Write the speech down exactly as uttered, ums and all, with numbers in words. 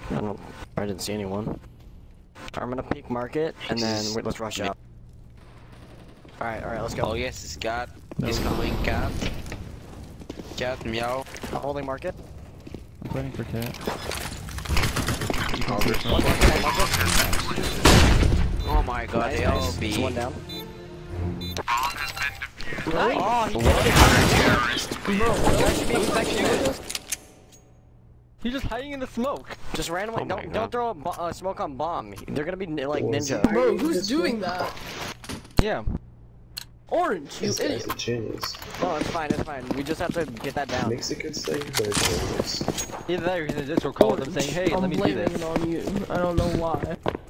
I don't. I didn't see anyone. I'm gonna peek market and then wait, let's rush out. All right, all right, let's go. Oh yes, it's cat. He's coming, cat. Cat, meow. I'm holding market. I'm waiting for cat. Oh, One market, one market. oh my god, Nice, they nice. all be. It's one down. Nice. Oh, he What? Bro, that should be expected. He's just hiding in the smoke. Just randomly, Oh my don't God. don't throw a bo uh, smoke on bomb. They're gonna be like ninja. Bro, who's doing that? Yeah. Orange, you This guy's idiot. a genius. No, it's fine, it's fine. We just have to get that down. Mexican thing, but it's genius. Either that or he's in a Discord call with them saying, hey, I'm let me do blaming this. it on you. I don't know why.